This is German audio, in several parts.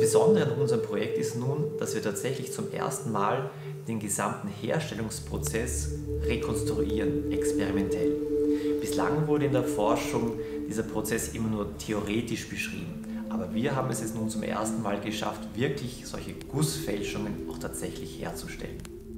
Besondere an unserem Projekt ist nun, dass wir tatsächlich zum ersten Mal den gesamten Herstellungsprozess rekonstruieren, experimentell. Bislang wurde in der Forschung dieser Prozess immer nur theoretisch beschrieben, aber wir haben es jetzt nun zum ersten Mal geschafft, wirklich solche Gussfälschungen auch tatsächlich herzustellen.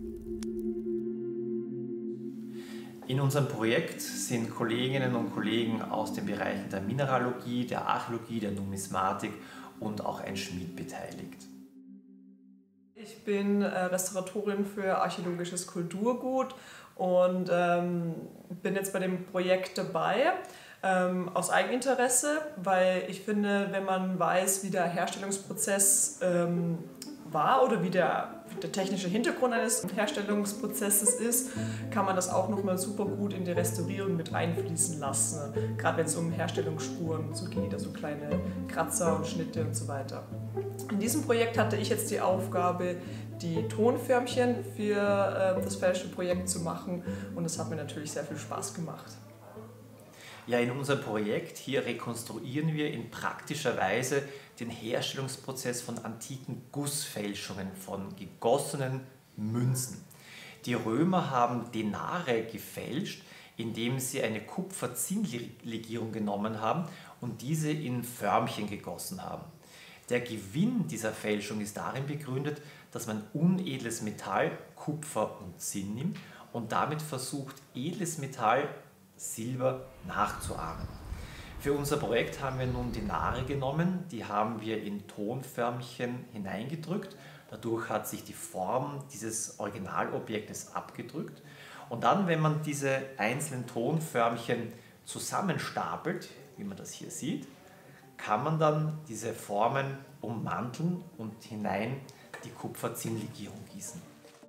In unserem Projekt sind Kolleginnen und Kollegen aus den Bereichen der Mineralogie, der Archäologie, der Numismatik und auch ein Schmied beteiligt. Ich bin Restauratorin für archäologisches Kulturgut und bin jetzt bei dem Projekt dabei aus Eigeninteresse, weil ich finde, wenn man weiß, wie der Herstellungsprozess war oder wie der technische Hintergrund eines Herstellungsprozesses ist, kann man das auch nochmal super gut in die Restaurierung mit einfließen lassen. Gerade wenn es um Herstellungsspuren so geht, also kleine Kratzer und Schnitte und so weiter. In diesem Projekt hatte ich jetzt die Aufgabe, die Tonförmchen für das Fälschprojekt zu machen, und es hat mir natürlich sehr viel Spaß gemacht. Ja, in unserem Projekt hier rekonstruieren wir in praktischer Weise den Herstellungsprozess von antiken Gussfälschungen von gegossenen Münzen. Die Römer haben Denare gefälscht, indem sie eine Kupfer-Zinn-Legierung genommen haben und diese in Förmchen gegossen haben. Der Gewinn dieser Fälschung ist darin begründet, dass man unedles Metall, Kupfer und Zinn nimmt und damit versucht, edles Metall, Silber, nachzuahmen. Für unser Projekt haben wir nun Denare genommen, die haben wir in Tonförmchen hineingedrückt. Dadurch hat sich die Form dieses Originalobjektes abgedrückt. Und dann, wenn man diese einzelnen Tonförmchen zusammenstapelt, wie man das hier sieht, kann man dann diese Formen ummanteln und hinein die Kupfer-Zinn-Legierung gießen.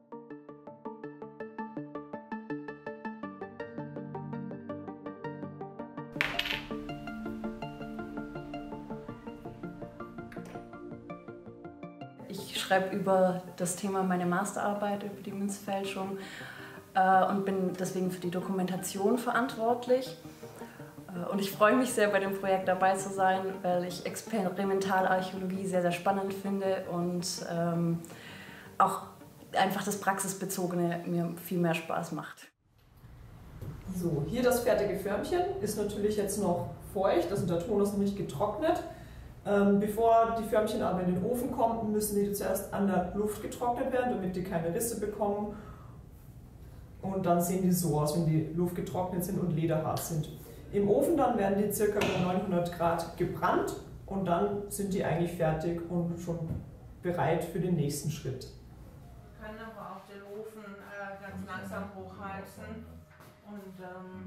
Ich schreibe über das Thema meine Masterarbeit über die Münzfälschung und bin deswegen für die Dokumentation verantwortlich. Und ich freue mich sehr, bei dem Projekt dabei zu sein, weil ich Experimentalarchäologie sehr, sehr spannend finde und auch einfach das Praxisbezogene mir viel mehr Spaß macht. So, hier das fertige Förmchen ist natürlich jetzt noch feucht, also der Ton ist noch nicht getrocknet. Bevor die Förmchen aber in den Ofen kommen, müssen die zuerst an der Luft getrocknet werden, damit die keine Risse bekommen. Und dann sehen die so aus, wenn die Luft getrocknet sind und lederhart sind. Im Ofen dann werden die ca. bei 900 Grad gebrannt und dann sind die eigentlich fertig und schon bereit für den nächsten Schritt. Wir können aber auch den Ofen ganz langsam hochheizen und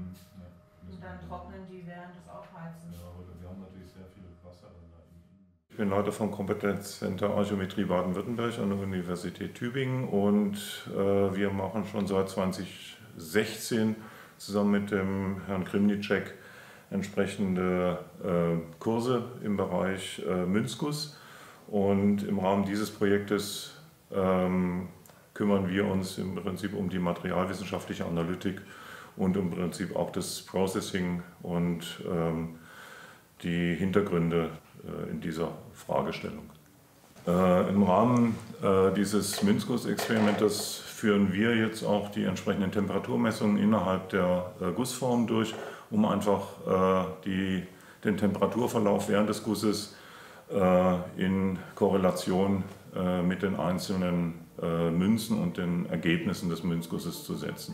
dann trocknen die während des Aufheizens. Ja, aber wir haben natürlich sehr viel Wasser dann da. Ich bin Leiter vom Kompetenzcenter Archäometrie Baden-Württemberg an der Universität Tübingen und wir machen schon seit 2016 zusammen mit dem Herrn Krimnicek entsprechende Kurse im Bereich Münzguss, und im Rahmen dieses Projektes kümmern wir uns im Prinzip um die materialwissenschaftliche Analytik und im Prinzip auch das Processing und die Hintergründe in dieser Fragestellung. Im Rahmen dieses Münzgussexperimentes führen wir jetzt auch die entsprechenden Temperaturmessungen innerhalb der Gussform durch, um einfach den Temperaturverlauf während des Gusses in Korrelation mit den einzelnen Münzen und den Ergebnissen des Münzgusses zu setzen.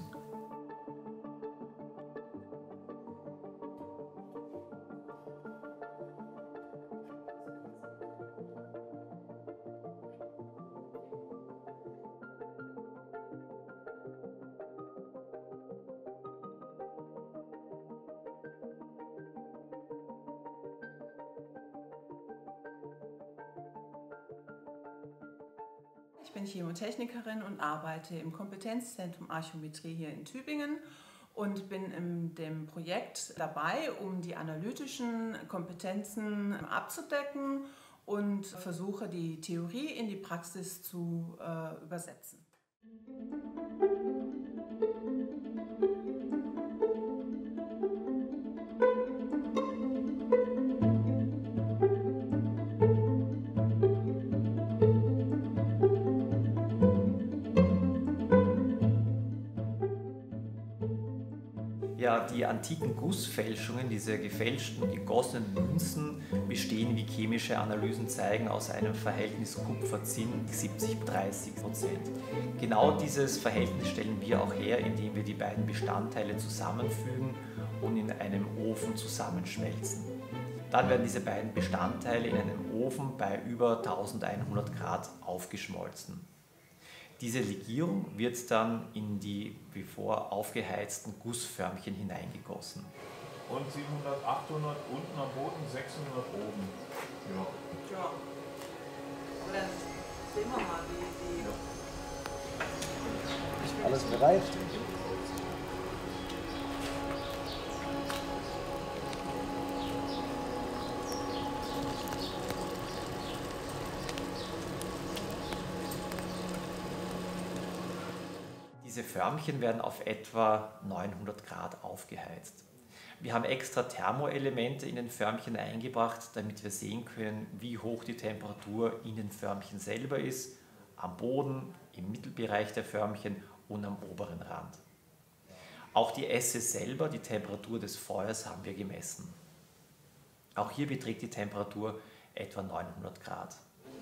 Ich bin Chemotechnikerin und arbeite im Kompetenzzentrum Archäometrie hier in Tübingen und bin in dem Projekt dabei, um die analytischen Kompetenzen abzudecken und versuche, die Theorie in die Praxis zu übersetzen. Ja, die antiken Gussfälschungen, diese gefälschten, gegossenen Münzen, bestehen, wie chemische Analysen zeigen, aus einem Verhältnis Kupfer-Zinn 70-30%. Genau dieses Verhältnis stellen wir auch her, indem wir die beiden Bestandteile zusammenfügen und in einem Ofen zusammenschmelzen. Dann werden diese beiden Bestandteile in einem Ofen bei über 1100 Grad aufgeschmolzen. Diese Legierung wird dann in die wie vor aufgeheizten Gussförmchen hineingegossen. Und 700, 800 unten am Boden, 600 oben. Ja. Ja. Aber dann sehen wir mal, wie Alles bereit? Diese Förmchen werden auf etwa 900 Grad aufgeheizt. Wir haben extra Thermoelemente in den Förmchen eingebracht, damit wir sehen können, wie hoch die Temperatur in den Förmchen selber ist, am Boden, im Mittelbereich der Förmchen und am oberen Rand. Auch die Esse selber, die Temperatur des Feuers, haben wir gemessen. Auch hier beträgt die Temperatur etwa 900 Grad.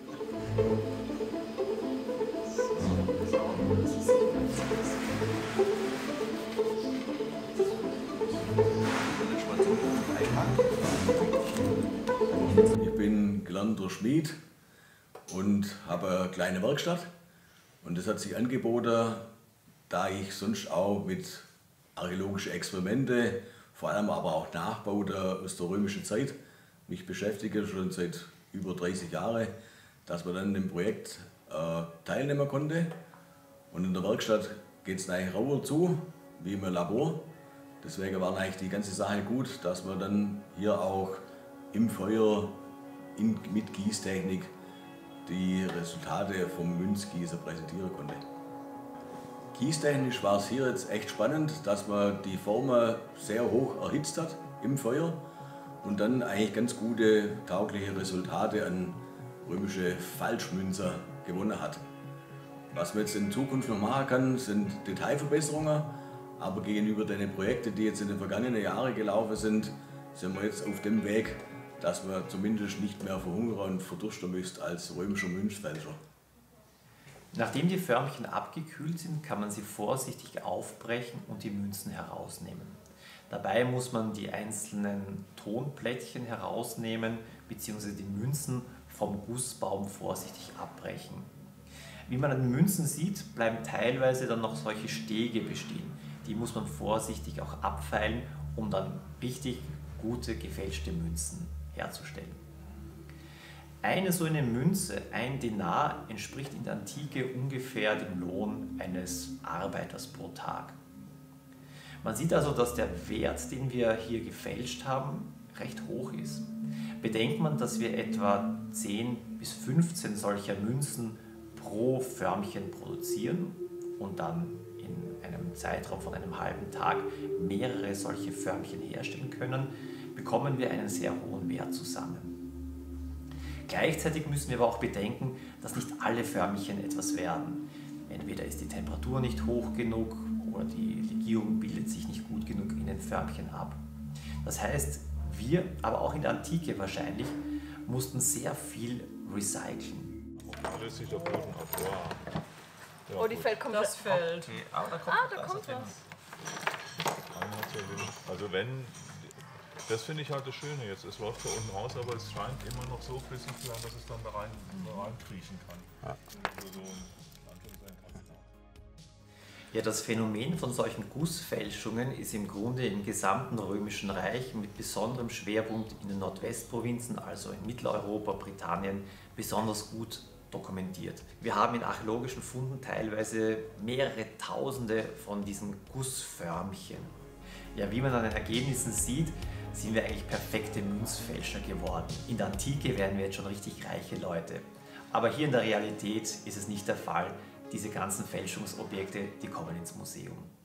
Ich bin gelernter Schmied und habe eine kleine Werkstatt. Und das hat sich angeboten, da ich sonst auch mit archäologischen Experimente, vor allem aber auch Nachbauten aus der römischen Zeit, mich beschäftige, schon seit über 30 Jahren, dass man dann im Projekt teilnehmen konnte. Und in der Werkstatt geht es eigentlich rauer zu, wie im Labor. Deswegen war eigentlich die ganze Sache gut, dass man dann hier auch im Feuer mit Gießtechnik die Resultate vom Münzgießen präsentieren konnte. Gießtechnisch war es hier jetzt echt spannend, dass man die Formen sehr hoch erhitzt hat im Feuer und dann eigentlich ganz gute, taugliche Resultate an römische Falschmünzer gewonnen hat. Was man jetzt in Zukunft noch machen kann, sind Detailverbesserungen, aber gegenüber den Projekten, die jetzt in den vergangenen Jahren gelaufen sind wir jetzt auf dem Weg, dass man zumindest nicht mehr verhungern und verdursten müsst als römischer Münzfälscher. Nachdem die Förmchen abgekühlt sind, kann man sie vorsichtig aufbrechen und die Münzen herausnehmen. Dabei muss man die einzelnen Tonplättchen herausnehmen bzw. die Münzen vom Gussbaum vorsichtig abbrechen. Wie man an den Münzen sieht, bleiben teilweise dann noch solche Stege bestehen. Die muss man vorsichtig auch abfeilen, um dann richtig gute gefälschte Münzen herzustellen. Eine so eine Münze, ein Denar, entspricht in der Antike ungefähr dem Lohn eines Arbeiters pro Tag. Man sieht also, dass der Wert, den wir hier gefälscht haben, recht hoch ist. Bedenkt man, dass wir etwa 10 bis 15 solcher Münzen pro Förmchen produzieren und dann in einem Zeitraum von einem halben Tag mehrere solche Förmchen herstellen können, bekommen wir einen sehr hohen Wert zusammen. Gleichzeitig müssen wir aber auch bedenken, dass nicht alle Förmchen etwas werden. Entweder ist die Temperatur nicht hoch genug oder die Legierung bildet sich nicht gut genug in den Förmchen ab. Das heißt, wir, aber auch in der Antike wahrscheinlich, mussten sehr viel recyceln. Löst sich der Boden ab. Wow. Ja, Oh, die gut. fällt komplett. Das fällt. Okay, aber da kommt, Da kommt was. Also wenn, das finde ich halt das Schöne jetzt. Es läuft da unten raus, aber es scheint immer noch so flüssig zu sein, dass es dann da reinkriechen kann. Also so ein Anführungszeichen Kasten. Ja, das Phänomen von solchen Gussfälschungen ist im Grunde im gesamten Römischen Reich mit besonderem Schwerpunkt in den Nordwestprovinzen, also in Mitteleuropa, Britannien, besonders gut dokumentiert. Wir haben in archäologischen Funden teilweise mehrere Tausende von diesen Gussförmchen. Ja, wie man an den Ergebnissen sieht, sind wir eigentlich perfekte Münzfälscher geworden. In der Antike wären wir jetzt schon richtig reiche Leute. Aber hier in der Realität ist es nicht der Fall. Diese ganzen Fälschungsobjekte, die kommen ins Museum.